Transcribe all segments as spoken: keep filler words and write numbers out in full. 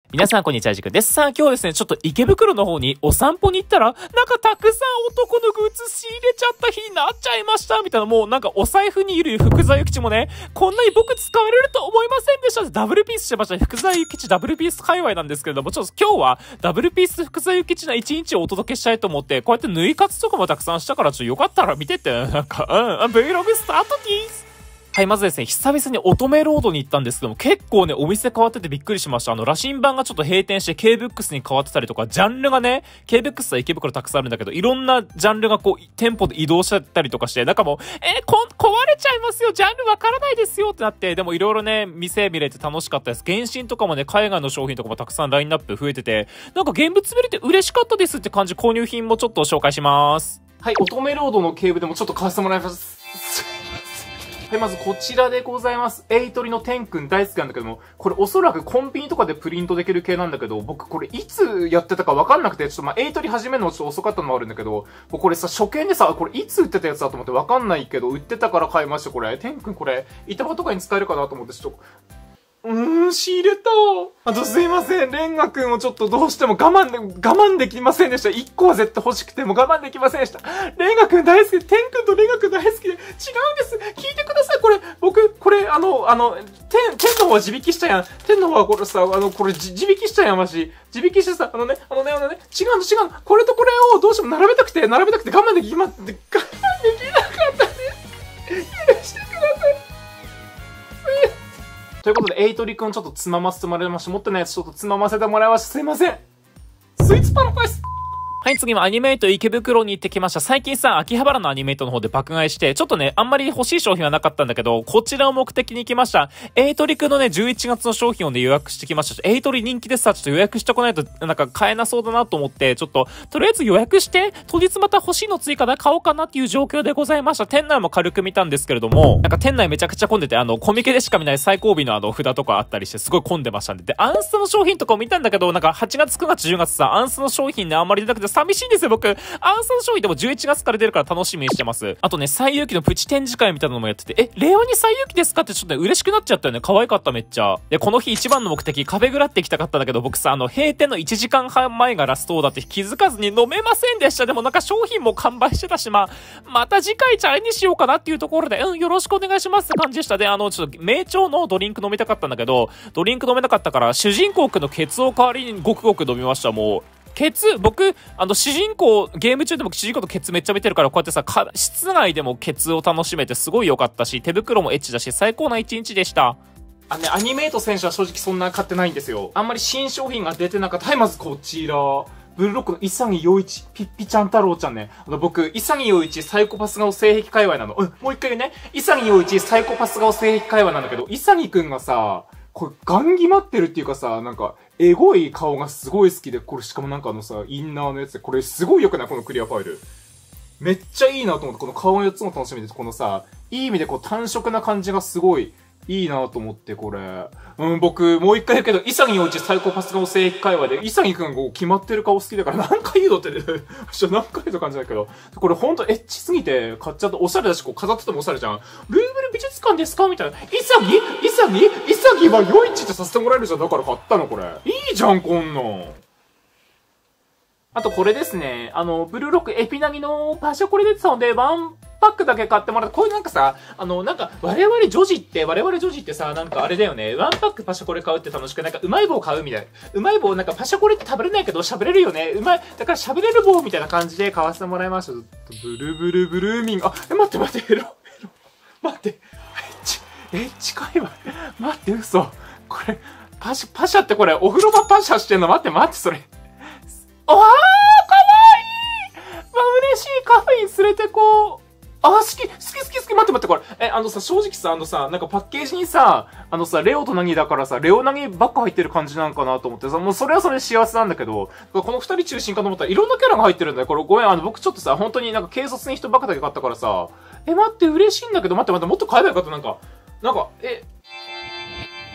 皆さんこんにちは、じくです。さあ今日はですね、ちょっと池袋の方にお散歩に行ったら、なんかたくさん男のグッズ仕入れちゃった日になっちゃいましたみたいな、もうなんかお財布にいる福沢諭吉もね、こんなに僕使われると思いませんでしたダブルピースしてました。福沢諭吉ダブルピース界隈なんですけれども、ちょっと今日はダブルピース福沢諭吉な一日をお届けしたいと思って、こうやって縫い活とかもたくさんしたから、ちょっとよかったら見てって、なんか、うん、Vlog スタートです。はい、まずですね、久々に乙女ロードに行ったんですけども、結構ね、お店変わっててびっくりしました。あの、羅針盤がちょっと閉店して K-ブックス に変わってたりとか、ジャンルがね、K-ブックス は池袋たくさんあるんだけど、いろんなジャンルがこう、店舗で移動しちゃったりとかして、なんかもう、えー、こ、壊れちゃいますよ、ジャンルわからないですよってなって、でもいろいろね、店見れて楽しかったです。原神とかもね、海外の商品とかもたくさんラインナップ増えてて、なんか現物見れて嬉しかったですって感じ、購入品もちょっと紹介します。はい、乙女ロードのケーブでもちょっと買わせてもらいます。はい、まずこちらでございます。エイトリのテンくん大好きなんだけども、これおそらくコンビニとかでプリントできる系なんだけど、僕これいつやってたかわかんなくて、ちょっとまあ、エイトリ始めるのもちょっと遅かったのもあるんだけど、これさ、初見でさ、これいつ売ってたやつだと思ってわかんないけど、売ってたから買いました、これ。テンくんこれ、板場とかに使えるかなと思って、ちょっと、うーん、仕入れた。あとすいません。レンガくんをちょっとどうしても我慢で、我慢できませんでした。いっこは絶対欲しくても我慢できませんでした。レンガくん大好きで、テンくんとレンガくん大好きで、違うんです。聞いてください。これ、僕、これ、あの、あの、テン、テンの方は自引きしたやん。テンの方はこれさ、あの、これ自引きしたやん、わし。自引きしてさ、あのね、あのね、あのね、違うの違うの。これとこれをどうしても並べたくて、並べたくて我慢できま、我慢できなかったです。許してください。ということで、エイトリくんちょっとつまませてもらいました。持ってないやつちょっとつまませてもらいました。すいません。スイーツパラダイス。はい、次もアニメイト池袋に行ってきました。最近さ、秋葉原のアニメイトの方で爆買いして、ちょっとね、あんまり欲しい商品はなかったんだけど、こちらを目的に行きました。エイトリくんのね、じゅういちがつの商品をね、予約してきました。エイトリ人気でさ、ちょっと予約しとかないと、なんか買えなそうだなと思って、ちょっと、とりあえず予約して、当日また欲しいの追加で買おうかなっていう状況でございました。店内も軽く見たんですけれども、なんか店内めちゃくちゃ混んでて、あの、コミケでしか見ない最後尾のあの、札とかあったりして、すごい混んでましたんで。で、アンスの商品とかを見たんだけど、なんかはちがつ、くがつ、じゅうがつさ、アンスの商品ね、あんまり出なくて寂しいんですよ、僕。アンサー商品でもじゅういちがつから出るから楽しみにしてます。あとね、最有機のプチ展示会みたいなのもやってて、え、令和に最有機ですかってちょっとね、嬉しくなっちゃったよね。可愛かった、めっちゃ。で、この日一番の目的、カフェグラって行きたかったんだけど、僕さ、あの、閉店のいちじかんはんまえがラストだって気づかずに飲めませんでした。でもなんか商品も完売してたし、まあ、また次回チャレンジしようかなっていうところで、うん、よろしくお願いしますって感じでした。で、あの、ちょっと、名調のドリンク飲みたかったんだけど、ドリンク飲めなかったから、主人公くんのケツを代わりにごくごく飲みました、もう。ケツ、僕、あの、主人公、ゲーム中で僕主人公とケツめっちゃ見てるから、こうやってさ、か室内でもケツを楽しめてすごい良かったし、手袋もエッチだし、最高な一日でした。あのね、アニメイト選手は正直そんな買ってないんですよ。あんまり新商品が出てなかった。はい、まずこちら。ブルーロックの潔陽一、ピッピちゃん太郎ちゃんね。あの僕、潔陽一サイコパス顔性癖界隈なの。うん、もう一回言うね。潔陽一サイコパス顔性癖界隈なんだけど、潔くんがさ、これ、ガン決まってるっていうかさ、なんか、エゴい顔がすごい好きで、これしかもなんかあのさ、インナーのやつで、これすごい良くないこのクリアファイル。めっちゃいいなと思って、この顔のよっつも楽しみです。このさ、いい意味でこう単色な感じがすごい、いいなと思って、これ。うん、僕、もう一回言うけど、潔陽一サイコパス顔性癖会話で、潔くんが決まってる顔好きだから、何回言うのって、ちょ、何回言うの感じだけど、これほんとエッチすぎて、買っちゃって、おしゃれだし、こう飾っててもおしゃれじゃん。ルーブル美術館ですかみたいな。潔潔潔は陽一ってさせてもらえるじゃん。だから買ったの、これ。いいじゃん、こんなん。あと、これですね。あの、ブルーロックエピナギのパシャコレ出てたので、ワン、パックだけ買ってもらって、こういうなんかさ、あの、なんか、我々女児って、我々女児ってさ、なんかあれだよね、ワンパックパシャコレ買うって楽しく、なんかうまい棒買うみたいな。うまい棒、なんかパシャコレって食べれないけど喋れるよね。うまい、だから喋れる棒みたいな感じで買わせてもらいました。ブルブルブルーミング、あ、え、待って待って、ヘロ、ヘロ、待って、エッチ、エッチ界隈。待って、嘘。これ、パシャ、パシャってこれ、お風呂場パシャしてんの待って待って、それ。おわー、かわいい。まあ、嬉しい。カフェに連れてこう。あ、好き、好き好き好き、待って待って、これ。え、あのさ、正直さ、あのさ、なんかパッケージにさ、あのさ、レオとナギだからさ、レオナギばっか入ってる感じなんかなと思ってさ、もうそれはそれで幸せなんだけど、この二人中心かと思ったらいろんなキャラが入ってるんだよ。これごめん、あの、僕ちょっとさ、本当になんか軽率に人ばっかだけ買ったからさ、え、待って、嬉しいんだけど、待って待って、もっと買えばよかった、なんか、なんか、え、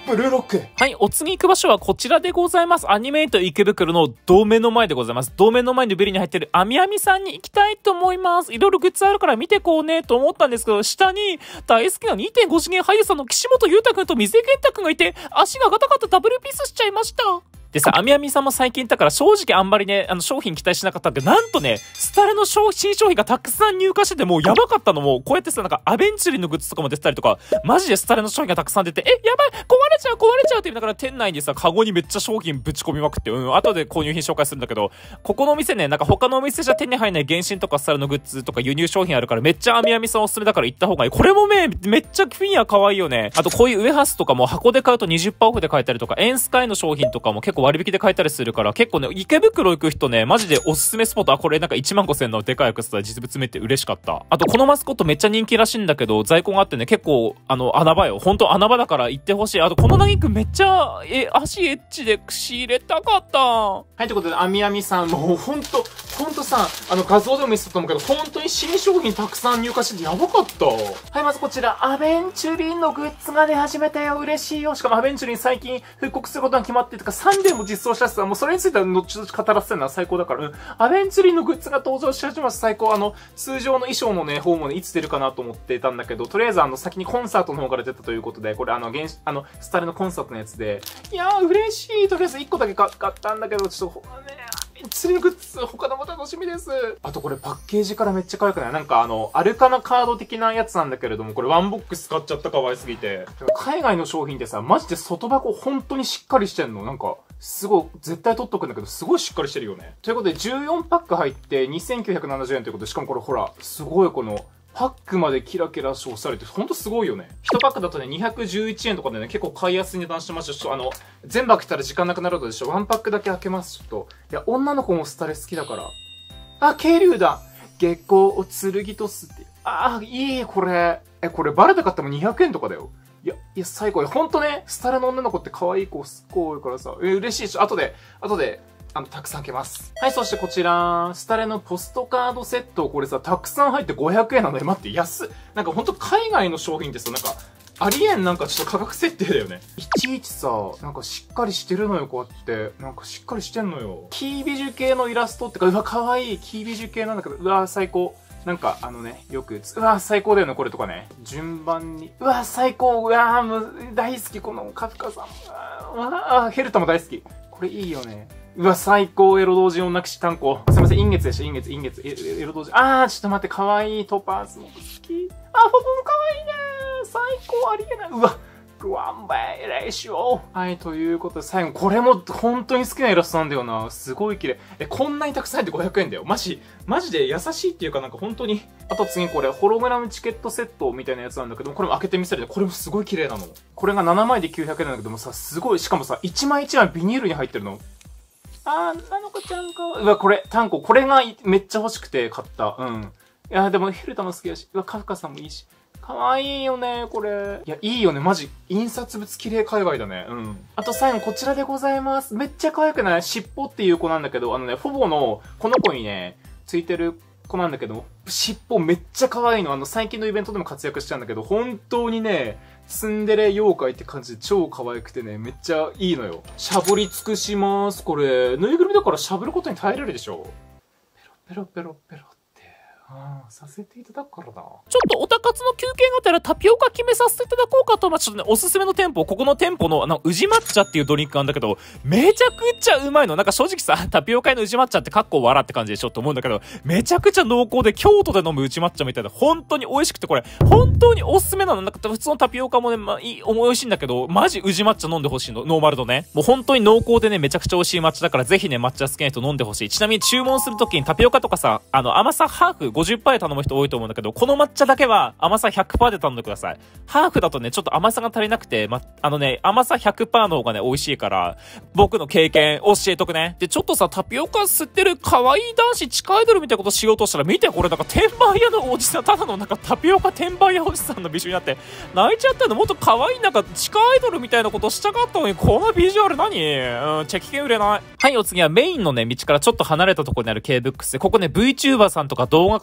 ブルーロック。はい、お次行く場所はこちらでございます。アニメイト池袋の同目の前でございます。同目の前のビルに入ってるアミアミさんに行きたいと思います。いろいろグッズあるから見てこうねと思ったんですけど、下に大好きな にてんご 次元俳優さんの岸本裕太くんと水井健太くんがいて、足がガタガタダブルピースしちゃいました。でさ、アミアミさんも最近行ったから正直あんまりね、あの商品期待しなかったんだけど、なんとね、スタレの新商品がたくさん入荷してて、もうやばかったのも、こうやってさ、なんかアベンチュリーのグッズとかも出てたりとか、マジでスタレの商品がたくさん出て、え、やばい壊れちゃう壊れちゃうって言いながら店内にさ、カゴにめっちゃ商品ぶち込みまくって、うん、後で購入品紹介するんだけど、ここのお店ね、なんか他のお店じゃ手に入らない原神とかスタレのグッズとか輸入商品あるから、めっちゃアミアミさんおすすめだから行った方がいい。これもね、めっちゃフィギュア可愛いよね。あとこういうウエハースとかも箱で買うと にじゅっパーセント オフで買えたりとか、エンスカイの商品とかも結構割引で買えたりするから、結構ね、池袋行く人ね、マジでおすすめスポット、あ、これなんかいちまんごせんえんのでかいやつだ、実物見て嬉しかった。あと、このマスコットめっちゃ人気らしいんだけど、在庫があってね、結構、あの、穴場よ。ほんと穴場だから行ってほしい。あと、このナギくんめっちゃ、え、足エッチで仕入れたかった。はい、ということで、アミアミさん、もうほんと、ほんとさ、あの、画像でも見せたと思うけど、ほんとに新商品たくさん入荷しててやばかった。はい、まずこちら、アベンチュリンのグッズが出始めたよ。嬉しいよ。しかもアベンチュリン最近復刻することが決まってとか、サンデーも実装したしさ、もうそれについては後々語らせるのは最高だから、うん。アベンチュリンのグッズが登場し始めます。最高。あの、通常の衣装のね、方もね、いつ出るかなと思ってたんだけど、とりあえずあの、先にコンサートの方から出たということで、これあの、原あの、スタレのコンサートのやつで、いやー、嬉しい。とりあえずいっこだけ買ったんだけど、ちょっと、ね、釣りのグッズ、他のも楽しみです。あとこれパッケージからめっちゃ可愛くない？なんかあの、アルカナカード的なやつなんだけれども、これワンボックス買っちゃった可愛すぎて。海外の商品ってさ、マジで外箱本当にしっかりしてんの。なんか、すごい、絶対取っとくんだけど、すごいしっかりしてるよね。ということで、じゅうよんパック入ってにせんきゅうひゃくななじゅうえんということで、しかもこれほら、すごいこの、パックまでキラキラして押されて、ほんとすごいよね。いちパックだとね、にひゃくじゅういちえんとかでね、結構買いやすい値段してましたし、あの、全部開けたら時間なくなるのでしょ。ワンパックだけ開けます、ちょっと。いや、女の子もスタレ好きだから。あ、渓流だ。月光を剣とすって。あ、いい、これ。え、これバレたかったもにひゃくえんとかだよ。いや、いや、最高。ほんとね、スタレの女の子って可愛い子すっごい多いからさ、え、嬉しいし、後で、後で、あの、たくさん開けます。はい、そしてこちら、スタレのポストカードセット、これさ、たくさん入ってごひゃくえんなので、待って、安っ。なんかほんと海外の商品ってさ、なんか、ありえんなんかちょっと価格設定だよね。いちいちさ、なんかしっかりしてるのよ、こうやって。なんかしっかりしてんのよ。キービジュ系のイラストってか、うわ、かわいい。キービジュ系なんだけど、うわ、最高。なんか、あのね、よく、うわ、最高だよね、これとかね。順番に。うわ、最高。うわ、もう、大好き、このカフカさん。うわ、ヘルタも大好き。これいいよね。うわ、最高、エロ同人女騎士単行。すいません、陰月でした、陰月、陰月。え、エロ同人。あー、ちょっと待って、かわいい。トパーズも好き。あ、フォフもかわいいね。最高、ありえない。うわ、グワンバイレーション。はい、ということで、最後、これも本当に好きなイラストなんだよな。すごい綺麗。え、こんなにたくさん入ってごひゃくえんだよ。マジ、マジで優しいっていうかなんか本当に。あと次これ、ホログラムチケットセットみたいなやつなんだけど、これも開けてみせるで、これもすごい綺麗なの。これがななまいできゅうひゃくえんなんだけどもさ、すごい、しかもさ、いちまいいちまいビニールに入ってるの。あー、なのこちゃんか。うわ、これ、タンコ、これがめっちゃ欲しくて買った。うん。いや、でもヘルタも好きだし、うわ、カフカさんもいいし。かわいいよね、これ。いや、いいよね、マジ。印刷物綺麗海外だね。うん。あと最後、こちらでございます。めっちゃ可愛くない？尻尾っていう子なんだけど、あのね、フォボの、この子にね、ついてる子なんだけど、尻尾めっちゃ可愛いの。あの、最近のイベントでも活躍しちゃうんだけど、本当にね、ツンデレ妖怪って感じで超可愛くてね、めっちゃいいのよ。しゃぶり尽くします。これ、ぬいぐるみだからしゃぶることに耐えれるでしょ。ペロペロペロペロ。ああ、させていただくからな。ちょっとおたかつの休憩がてらタピオカ決めさせていただこうかと、まあ、ちょっとね、おすすめの店舗、ここの店舗の、あの、宇治抹茶っていうドリンクなんだけど、めちゃくちゃうまいの。なんか正直さ、タピオカ屋の宇治抹茶ってかっこ笑って感じでしょって思うんだけど、めちゃくちゃ濃厚で、京都で飲む宇治抹茶みたいな、本当に美味しくて、これ、本当におすすめなの。なんか普通のタピオカもね、まあ、いい、美味しいんだけど、マジ宇治抹茶飲んでほしいの。ノーマルのね。もう本当に濃厚でね、めちゃくちゃ美味しい抹茶だから、ぜひね、抹茶好きな人飲んでほしい。ちなみに注文するときにタピオカとかさ、あの、甘さハーフ ごじゅっパーセント で頼む人多いと思うんだけど、この抹茶だけは甘さ ひゃくパーセント で頼んでください。ハーフだとね、ちょっと甘さが足りなくて、ま、あのね、甘さ ひゃくパーセント の方がね、美味しいから、僕の経験教えとくね。で、ちょっとさ、タピオカ吸ってる可愛い男子地下アイドルみたいなことしようとしたら、見てこれなんか転売屋のおじさん、ただのなんかタピオカ転売屋おじさんの美女になって、泣いちゃったの。もっと可愛いなんか地下アイドルみたいなことしたかったのに、このビジュアル何？うん、チェキ券売れない。はい、お次はメインのね、道からちょっと離れたところにある K-ブックスで、ここね、VTuber さんとか動画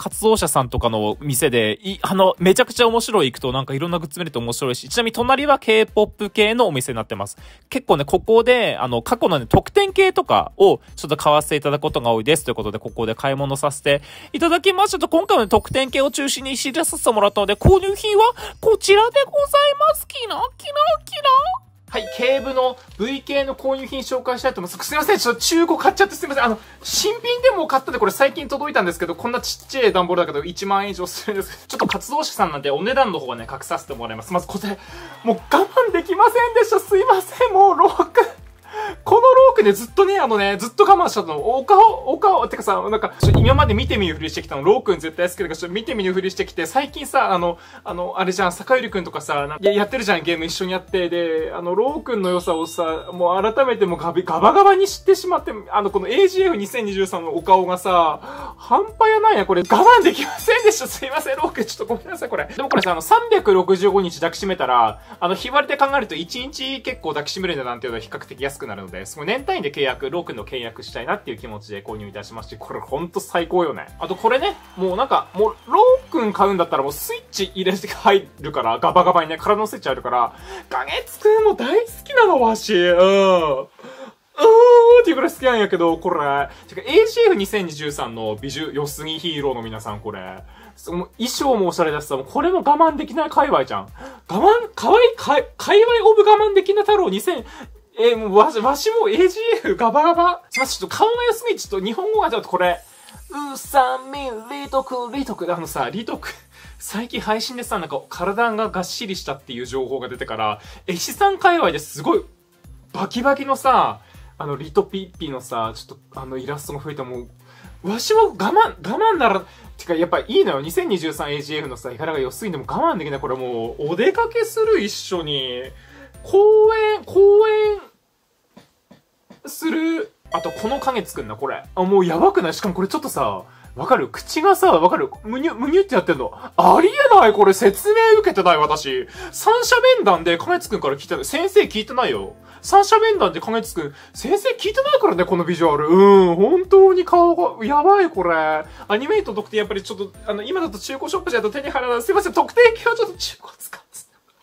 活動者さんとかの店で、い、あの、めちゃくちゃ面白い行くとなんかいろんなグッズ見れて面白いし、ちなみに隣は K-ポップ 系のお店になってます。結構ね、ここで、あの、過去のね、特典系とかをちょっと買わせていただくことが多いです。ということで、ここで買い物させていただきましたと、今回はね、特典系を中心に知らさせてもらったので、購入品はこちらでございます。キラキラキラ。はい、ケーブの ブイ 系の購入品紹介したいと思います。すいません、ちょっと中古買っちゃってすいません。あの、新品でも買ったんで、これ最近届いたんですけど、こんなちっちゃい段ボールだけどいちまんえん以上するんですけど、ちょっと活動者さんなんでお値段の方はね、隠させてもらいます。まずこれ、もう我慢できませんでした。すいません、もうローク。このロークでずっとね、あのね、ずっと我慢しちゃったの。お顔、お顔、てかさ、なんか、今まで見てみるふりしてきたの、ローくん絶対好きだから、ちょっと見てみるふりしてきて、最近さ、あの、あの、あれじゃん、坂ゆりくんとかさ、や、やってるじゃん、ゲーム一緒にやって、で、あの、ローくんの良さをさ、もう改めてもうガビ、ガバガバに知ってしまって、あの、この エージーエフにせんにじゅうさん のお顔がさ、半端やないや、これ、我慢できませんでした。すいません、ローくん、ちょっとごめんなさい、これ。でもこれさ、あの、さんびゃくろくじゅうごにち抱きしめたら、あの、日割りで考えるといちにち結構抱きしめる値段っていうのは比較的安くなるので、その年単位で契約、ローくんの契約したいなっていう気持ちで購入いたしまして、これほんと最高よね。あとこれね、もうなんか、もう、ローくん買うんだったらもうスイッチ入れて入るから、ガバガバにね、体のスイッチあるから、ガゲツくんも大好きなの、わし。うん。うーっていうくらい好きなんやけど、これ。てか エージーエフにせんにじゅうさん の美女、良すぎヒーローの皆さん、これ。その衣装もおしゃれだしさ、もうこれも我慢できない界隈じゃん。我慢、かわいい、か、界隈オブ我慢できな太郎にせん、えー、もうわし、わしも エージーエフ ガバガバ。すいません、ちょっと顔が良すぎ、ちょっと日本語がちょっとこれ。うさみ、リトク、リトク。あのさ、リトク。最近配信でさ、なんか体ががっしりしたっていう情報が出てから、絵師さん界隈ですごい、バキバキのさ、あの、リトピッピのさ、ちょっとあのイラストが増えてもう、わしも我慢、我慢なら、てかやっぱいいのよ。にせんにじゅうさん エージーエフ のさ、絵柄が良すぎても我慢できない。これもう、お出かけする一緒に。公園、公園、する。あと、この影作んな、これ。あ、もうやばくない？しかもこれちょっとさ、わかる？口がさ、わかる？むにゅ、むにゅってやってんの。ありえない！これ説明受けてない私。三者面談で影作んから聞いてない。先生聞いてないよ。三者面談で影作ん、先生聞いてないからね、このビジュアル。うん、本当に顔が、やばい、これ。アニメイト特典やっぱりちょっと、あの、今だと中古ショップじゃと手に入らない。すいません、特典系はちょっと中古使って。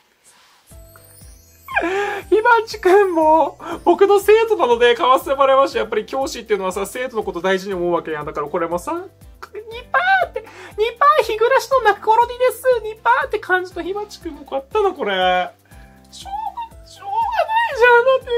ひばちくんも、僕の生徒なので買わせてもらいました。やっぱり教師っていうのはさ、生徒のこと大事に思うわけやん。だからこれもさ、にパーって、にパー日暮らしの泣く頃にです。にパーって感じとひばちくんも買ったの、これ。しょうが、しょうがないじゃん。だって、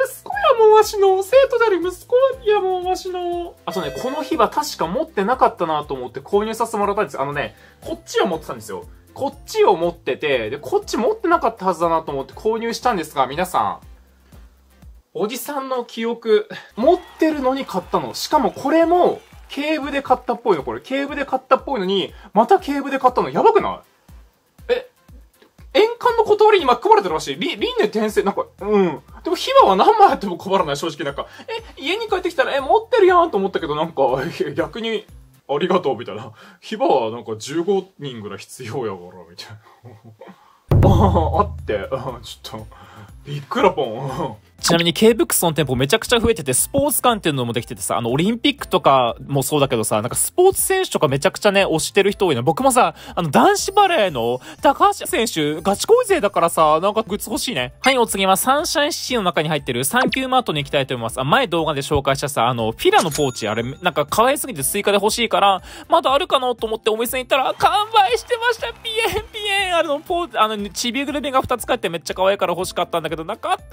息子やもんわしの。生徒である息子やもんわしの。あとね、この日は確か持ってなかったなと思って購入させてもらったんです。あのね、こっちは持ってたんですよ。こっちを持ってて、で、こっち持ってなかったはずだなと思って購入したんですが、皆さん、おじさんの記憶、持ってるのに買ったの。しかもこれも、ケーブで買ったっぽいの、これ。ケーブで買ったっぽいのに、またケーブで買ったの。やばくない？え、円環の断りに巻き込まれてるらしい。り、輪廻転生、なんか、うん。でも、ヒバは何枚あっても困らない、正直なんか。え、家に帰ってきたら、え、持ってるやんと思ったけど、なんか、逆に、ありがとう、みたいな。ヒバはなんかじゅうごにんぐらい必要やから、みたいな。ああ、あって、ちょっと、びっくらぽん。ちなみに K-ブックスの店舗めちゃくちゃ増えてて、スポーツ館っていうのもできててさ、あの、オリンピックとかもそうだけどさ、なんかスポーツ選手とかめちゃくちゃね、推してる人多いの。僕もさ、あの、男子バレーの高橋選手、ガチ恋勢だからさ、なんかグッズ欲しいね。はい、お次はサンシャインシティの中に入ってるサンキューマートに行きたいと思います。あ、前動画で紹介したさ、あの、フィラのポーチ、あれ、なんか可愛すぎて追加で欲しいから、まだあるかなと思ってお店に行ったら、完売してました。ピエンピエンあの、ポーチ、あの、ちびぐるみがふたつ買ってめっちゃ可愛いから欲しかったんだけど、なかった。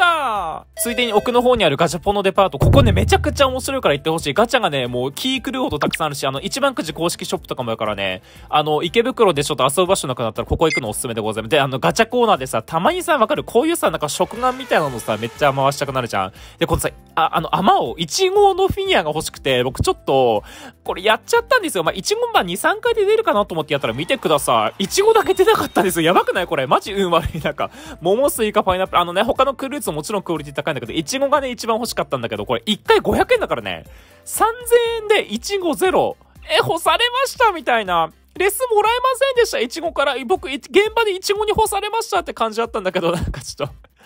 ついでに奥の方にあるガチャポンのデパート、ここね、めちゃくちゃ面白いから行ってほしい。ガチャがね、もう気狂うほどたくさんあるし、あの、一番くじ公式ショップとかもあるからね、あの、池袋でちょっと遊ぶ場所なくなったら、ここ行くのおすすめでございます。で、あの、ガチャコーナーでさ、たまにさ、わかる？こういうさ、なんか食玩みたいなのさ、めっちゃ回したくなるじゃん。で、このさ、あ、あの、アマオ、いちごのフィギュアが欲しくて、僕ちょっと、これやっちゃったんですよ。まあ、いちごまあ、に、さんかいで出るかなと思ってやったら見てください。いちごだけ出なかったんですよ。やばくないこれ。マジ運悪い。なんか、桃、スイカ、パイナップル、あのね、他のフルーツももちろんクオリティ高いんだけど、いちごがね、一番欲しかったんだけど、これいっかいごひゃくえんだからね。さんぜんえんでいちごゼロ。え、干されましたみたいな。レスもらえませんでした。いちごから。僕、現場でいちごに干されましたって感じだったんだけど、なんかちょっと。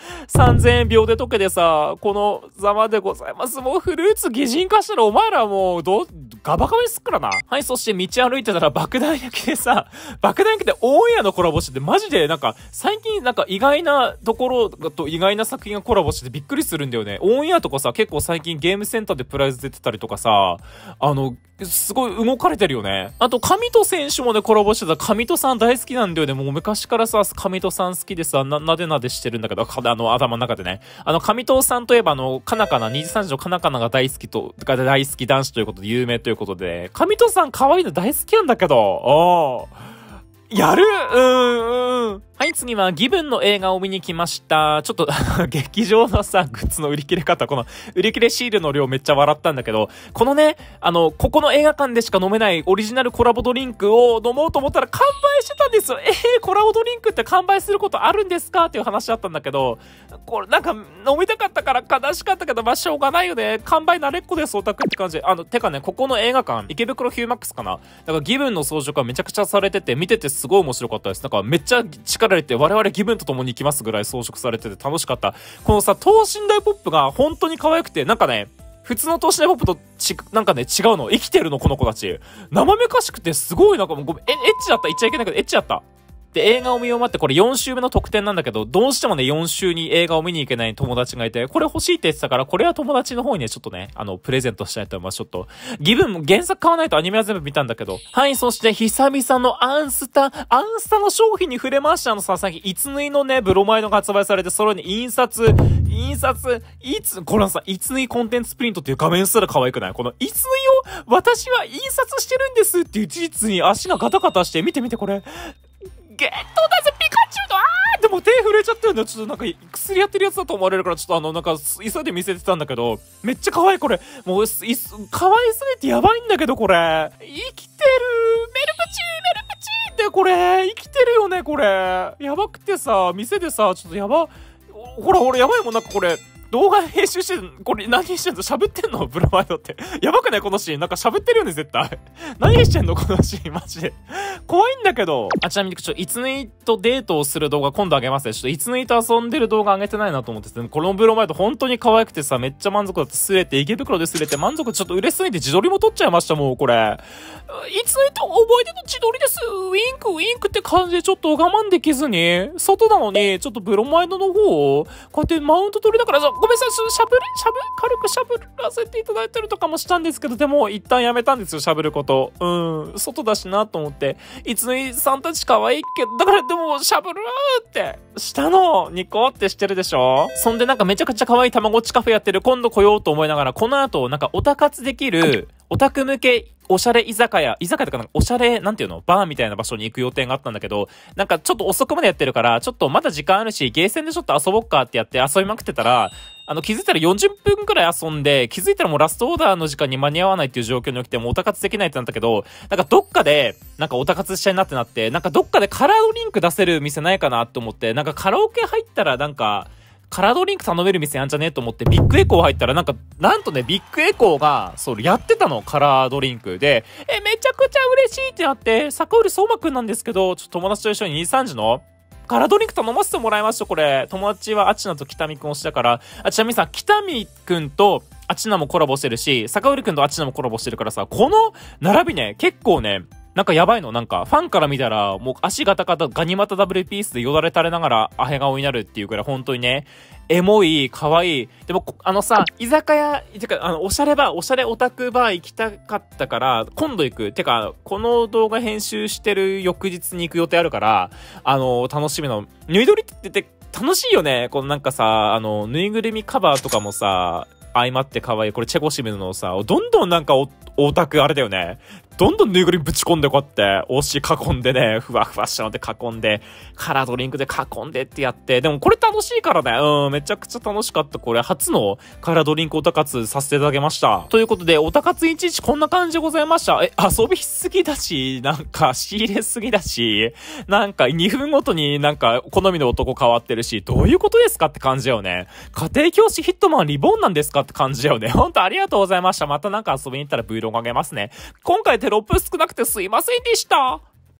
さんぜんえん秒で溶けてさ、このざまでございます。もうフルーツ擬人化したらお前らもう、どう、ガバガバにすっからな。はい、そして道歩いてたら爆弾焼きでさ、爆弾焼きでオンエアのコラボしてて、マジでなんか、最近なんか意外なところと意外な作品がコラボしててびっくりするんだよね。オンエアとかさ、結構最近ゲームセンターでプライズ出てたりとかさ、あの、すごい動かれてるよね。あと、神戸選手もね、コラボしてた神戸さん大好きなんだよね。もう昔からさ、神戸さん好きでさ、な、なでなでしてるんだけど、あの、頭の中でね。あの、神戸さんといえば、あの、かなかな、にじさんじのかなかなが大好きと、が大好き男子ということで有名ということで、神戸さん可愛いの大好きなんだけど、おー。やるうーん、うん。はい、次はギブンの映画を見に来ました。ちょっと、劇場のさ、グッズの売り切れ方、この売り切れシールの量めっちゃ笑ったんだけど、このね、あの、ここの映画館でしか飲めないオリジナルコラボドリンクを飲もうと思ったら完売してたんですよ。えー、コラボドリンクって完売することあるんですかっていう話だったんだけど、これなんか飲みたかったから悲しかったけど、まあ、しょうがないよね。完売慣れっこです、オタクって感じ。あの、てかね、ここの映画館、池袋ヒューマックスかな。だからギブンの装飾がめちゃくちゃされてて、見ててすごい面白かったです。なんかめっちゃ力入れて、我々ギブンと共に行きますぐらい装飾されてて楽しかった。このさ、等身大ポップが本当に可愛くて、なんかね、普通の等身大ポップとち、なんかね、違うの。生きてるの、この子たち。生めかしくてすごいなんかもうごめん、え、エッチだった言っちゃいけないけど、エッチだった。で、映画を見終わって、これよん週目の特典なんだけど、どうしてもね、よん週に映画を見に行けない友達がいて、これ欲しいって言ってたから、これは友達の方にね、ちょっとね、あの、プレゼントしたいと思います。ちょっと。ギブンも原作買わないとアニメは全部見たんだけど。はい、そして久々のアンスタ、アンスタの商品に触れましたのさ、さっき、いつぬいのね、ブロマイドが発売されて、それに印刷、印刷、いつ、これさ、いつぬいコンテンツプリントっていう画面すら可愛くない？この、いつぬいを、私は印刷してるんですっていう事実に足がガタガタして、見て見てこれ。ゲットだぜピカチュウのあーでも手震えちゃったよね。ちょっとなんか薬やってるやつだと思われるからちょっとあのなんか急いで見せてたんだけどめっちゃ可愛いこれ。もうい可愛すぎてやばいんだけどこれ。生きてるメルプチメルプチってこれ生きてるよねこれ。やばくてさ店でさちょっとやばほら俺やばいもんなんかこれ。動画編集してん、これ何してんの？喋ってんの？ブロマイドって。やばくないこのシーン。なんか喋ってるよね、絶対。何してんのこのシーン、マジで。怖いんだけど。あ、ちなみに、ちょっと、いつぬいとデートをする動画今度あげますね。ちょっと、いつぬいと遊んでる動画あげてないなと思ってて、このブロマイド本当に可愛くてさ、めっちゃ満足だってすれて、池袋で擦れて満足ちょっと嬉しすぎて自撮りも撮っちゃいました、もう、これ。いつぬいと覚えての自撮りです。ウィンクウィンクって感じでちょっと我慢できずに、外なのに、ちょっとブロマイドの方を、こうやってマウント取りながらさ、ごめんなさい、しゃぶり、しゃぶ、軽くしゃぶらせていただいてるとかもしたんですけど、でも一旦やめたんですよ、しゃぶること。うん、外だしなと思って。いつぬいさんたち可愛いけど、だからでもしゃぶるーって、したの、ニコってしてるでしょ？そんでなんかめちゃくちゃ可愛いたまごっちカフェやってる、今度来ようと思いながら、この後なんかオタ活できる、オタク向け、おしゃれ居酒屋、居酒屋とかなんかおしゃれ、なんていうのバーみたいな場所に行く予定があったんだけど、なんかちょっと遅くまでやってるから、ちょっとまだ時間あるし、ゲーセンでちょっと遊ぼっかってやって遊びまくってたら、あの気づいたらよんじゅっぷんくらい遊んで、気づいたらもうラストオーダーの時間に間に合わないっていう状況に起きて、もうオタ活できないってなったけど、なんかどっかで、なんかオタ活したいなってなって、なんかどっかでカラードリンク出せる店ないかなって思って、なんかカラオケ入ったらなんか、カラードリンク頼める店やんじゃねえと思ってビッグエコー入ったらなんか、なんとね、ビッグエコーが、そう、やってたの、カラードリンクで、え、めちゃくちゃ嬉しいってなって、坂浦相馬くんなんですけど、ちょっと友達と一緒にに、さんじの、カラードリンク頼ませてもらいました、これ。友達はアチナと北見くん推しだから、あ、ちなみにさ、北見くんとアチナもコラボしてるし、坂浦くんとアチナもコラボしてるからさ、この並びね、結構ね、なんかやばいのなんか、ファンから見たら、もう足ガタガタガニ股ダブルピースでよだれ垂れながらアヘ顔になるっていうくらい本当にね、エモい、可愛い。でも、あのさ、居酒屋、てか、あの、おしゃれバー、おしゃれオタクバー行きたかったから、今度行く。てか、この動画編集してる翌日に行く予定あるから、あの、楽しみの。ぬい撮りって言って楽しいよね。このなんかさ、あの、ぬいぐるみカバーとかもさ、相まって可愛い。これチェコシムのさ、どんどんなんかオタクあれだよね。どんどんぬいぐるみぶち込んでこうやって、推し囲んでね、ふわふわしたので囲んで、カラードリンクで囲んでってやって、でもこれ楽しいからね、うん、めちゃくちゃ楽しかった。これ初のカラードリンクオタ活させていただきました。ということで、オタ活いちいちこんな感じでございました。え、遊びすぎだし、なんか仕入れすぎだし、なんかにふんごとになんか好みの男変わってるし、どういうことですかって感じだよね。家庭教師ヒットマンリボンなんですかって感じだよね。ほんとありがとうございました。またなんか遊びに行ったら Vlog あげますね。今回テロップ少なくてすいませんでした。